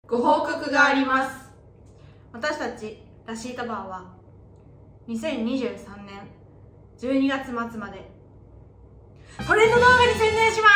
ご報告があります。私たちラシータバーは2023年12月末までトレンド動画に専念します。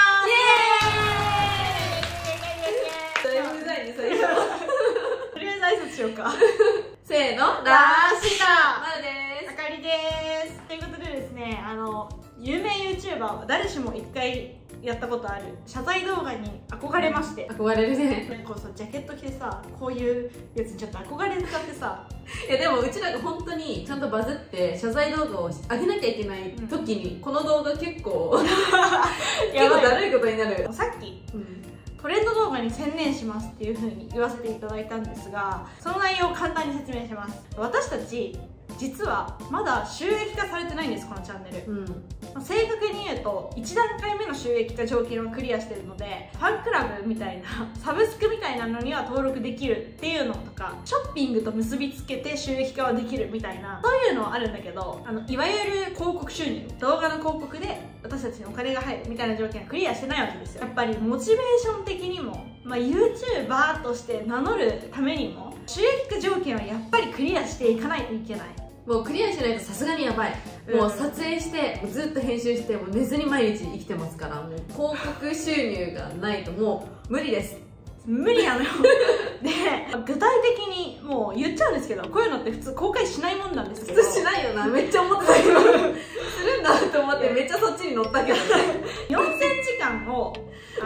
イエーイ。だいぶうざいね、それ。 とりあえず挨拶しようか。 せーの、 ラシータまるです。 あかりです。ということでですね、有名 YouTuber は誰しも一回やったことある謝罪動画に憧れまして、 憧れるね。 こうさ、ジャケット着てさ、こういうやつにちょっと憧れ使ってさ、 いやでもうちらが本当にちゃんとバズって謝罪動画を上げなきゃいけない時に、この動画結構結構だるいことになる。 さっき、トレンド動画に専念しますっていう風に言わせていただいたんですが、その内容を簡単に説明します。私たち実はまだ収益化されてないんです、このチャンネル。正確に言うと1段階目の収益化条件をクリアしてるので、ファンクラブみたいなサブスクみたいなのには登録できるっていうのとか、ショッピングと結びつけて収益化はできるみたいな、そういうのはあるんだけど、いわゆる広告収入、動画の広告で私たちにお金が入るみたいな条件はクリアしてないわけですよ。やっぱりモチベーション的にも、YouTuber として名乗るためにも収益化条件はやっぱりクリアしていかないといけない。 もうクリアしないとさすがにやばい。もう撮影してずっと編集して、もう寝ずに毎日生きてますから、もう広告収入がないともう無理です。 無理なのよ。で、具体的にもう言っちゃうんですけど、こういうのって普通公開しないもんなんですけど。 普通しないよな、めっちゃ思ってたけどするんだと思ってめっちゃそっちに乗ったけどね。 4000時間を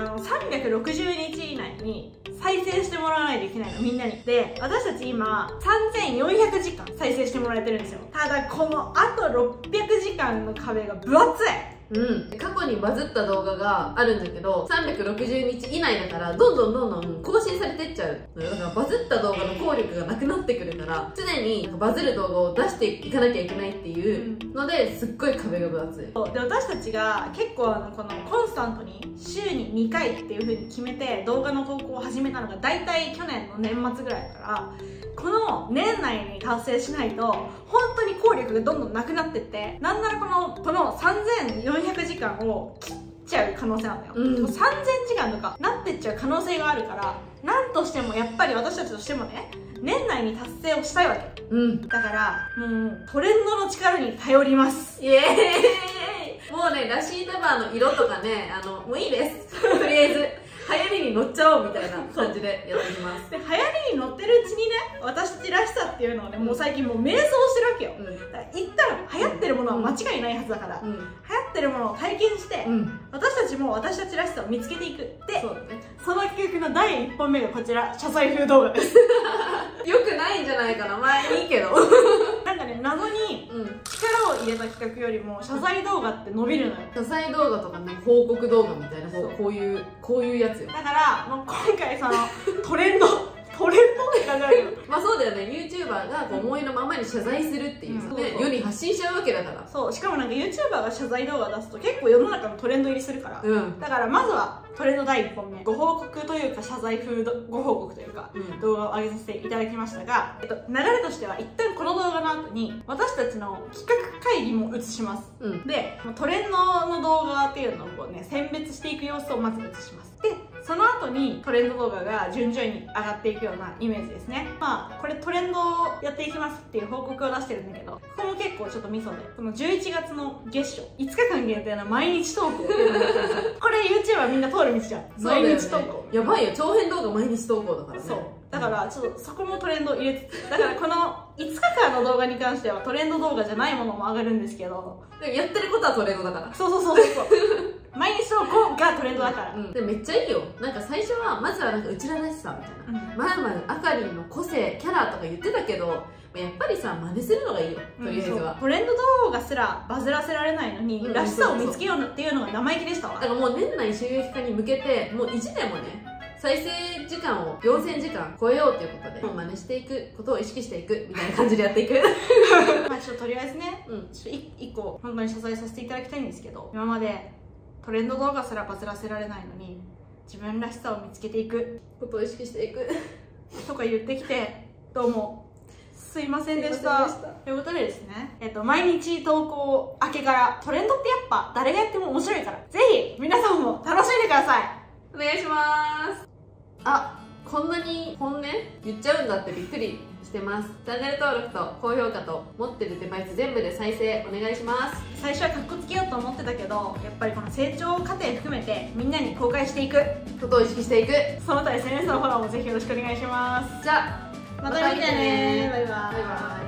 360日以内に再生してもらわないといけないの、みんなに。で、私たち今3400時間再生してもらえてるんですよ。ただこのあと600時間の壁が分厚い。 過去にバズった動画があるんだけど、360日以内だからどんどん更新されてっちゃうのよ。だからバズった動画の効力がなくなってくるから、常にバズる動画を出していかなきゃいけないっていうので、すっごい壁が分厚い。 で、私たちが結構このコンスタントに週に2回っていう風に決めて動画の投稿を始めたのが大体去年の年末ぐらいだから、この年内に達成しないと本当に効力がどんどんなくなってって、なんならこの3400時間を切っちゃう可能性なんだよ。3000時間とかなってっちゃう可能性があるから、なんとしてもやっぱり私たちとしてもね、年内に達成をしたいわけ。だからもうトレンドの力に頼ります。 イエーイ。もうね、ラシータバーの色とかね、もういいですとりあえず流行りに乗っちゃおうみたいな感じでやっていきます。 で、流行りに乗ってるうちにね、私たちらしさっていうのをね、もう最近もう迷走してるわけよ。だから一旦流行ってるものは間違いないはずだから、流行ってるものを体験して、私たちも私たちらしさを見つけていく。で、その企画の第1本目がこちら、謝罪風動画です。 よくないんじゃないかな、前にいいけど。 なんかね、謎に力を入れた企画よりも謝罪動画って伸びるのよ。 謝罪動画とかね、報告動画みたいな、こういうやつよ。 だからもう今回そのトレンドって感じだけど、 まあそうだよね、 YouTuber が思いのままに謝罪するっていう、世に発信しちゃうわけだから。 そう、しかもなんか YouTuber が謝罪動画出すと結構世の中のトレンド入りするから、だからまずはトレンド第1本目、ご報告というか謝罪風ご報告というか、動画を上げさせていただきましたが、流れとしては一旦この動画の後に私たちの企画会議も映します。で、トレンドの動画っていうのをこうね、選別していく様子をまず映します。で、その後にトレンド動画が順々に上がっていくようなイメージですね。これトレンドをやっていきますっていう報告を出してるんだけど、ここも結構ちょっとミソで、この11月の月初5日間限定の毎日投稿っていうのをやってるんですよ。これ YouTuber みんな通る道じゃん。毎日投稿。 やばいよ、長編動画毎日投稿だからね。 そう。だからちょっとそこもトレンド入れつつ、だからこの5日間の動画に関してはトレンド動画じゃないものも上がるんですけど、 でもやってることはトレンドだから。 そう毎日投稿がトレンドだから。 でめっちゃいいよ。なんか最初はまずはなんかうちららしさみたいな、まあまああかりんの個性キャラとか言ってたけど、やっぱりさ、真似するのがいいよ、とりあえずは。 トレンド動画すらバズらせられないのに、らしさを見つけようっていうのが生意気でしたわ。 だからもう年内収益化に向けて、もう意地でもね、再生時間を4000時間超えようということで、もう真似していくことを意識していくみたいな感じでやっていく。 まあちょっととりあえずね、1個本当に謝罪させていただきたいんですけど、今までトレンド動画すらバズらせられないのに自分らしさを見つけていくことを意識していくとか言ってきて、どうもすいませんでした。ということでですね、毎日投稿明けからトレンドってやっぱ誰がやっても面白いから、ぜひ皆さんも楽しんでください。 お願いします。 こんなに本音言っちゃうんだってびっくりしてます。チャンネル登録と高評価と持ってるデバイス全部で再生お願いします。 最初はカッコつけようと思ってたけど、やっぱりこの成長過程含めてみんなに公開していくことを意識していく。 その他 SNS のフォローもぜひよろしくお願いします。 じゃあまた見てね。バイバイ。 バイバイ。